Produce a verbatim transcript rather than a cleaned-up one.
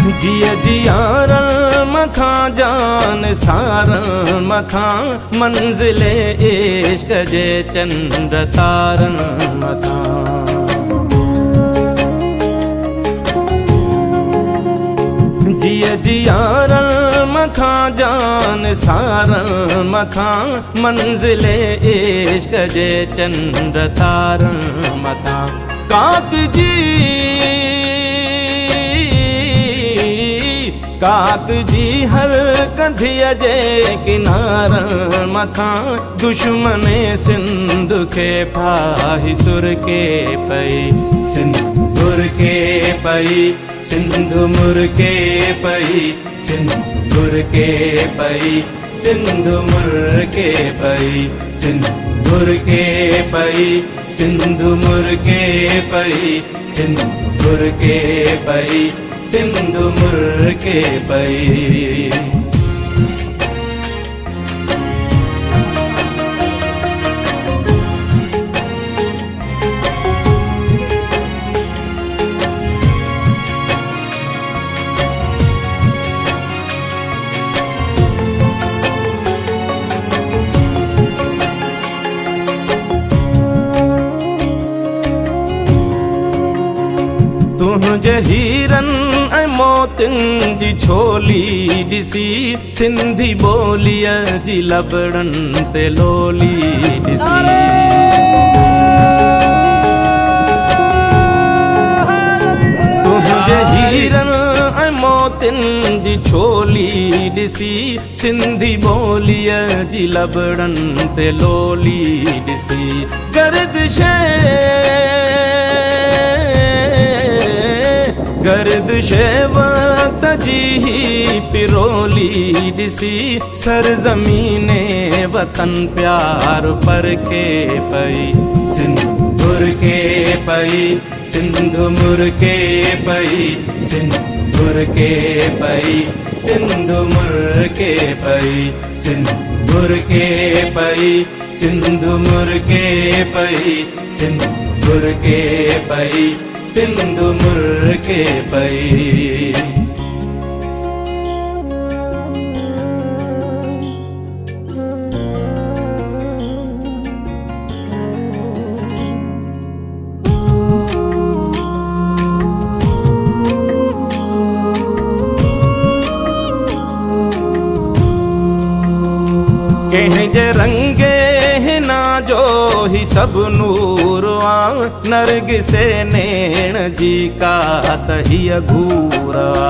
जिया जियारन मखा जान सारन मखा मंजिले इश्क जे चंद्र तारन मखा। जिया जियारन मखा जान सारन मखा मंजिले इश्क जे चंद्र तारन मखा। काक जी काक जी हर कंधिया जे किनारन मखा दुश्मने सिंध के फाही सुर के पई सिंधुर के पई सिंधु मुर के पई सिंधुर के पई सिंधु मुर के पई सिंधुर के पई सिंधु मुर के पई सिंधुर के पई सिंधु मुर के पई। तुझे हीरन ऐं मोतिन जी छोली दिसी सिंधी बोलिया जी लबड़न ते लोली दिसी। तुझे हीरन ऐं मोतिन जी छोली दिसी सिंधी बोलिया जी लबड़न ते लोली दिसी। गर्दिशे गर्दिशे वक्त जी पिरोली दिसी सरजमीने वतन प्यार पर के पई सिंधुर के पई सिंधु मुर के पई सिंधुर के पई सिंधु मुर के पई सिंधुर के पई सिंधु मुर के पई सिंधुर के पई सिंधु मुर के पई। कहीं जे रंगे ना जो ही सब नूर आ नरगिसे नैण जी का तहिया घूरा।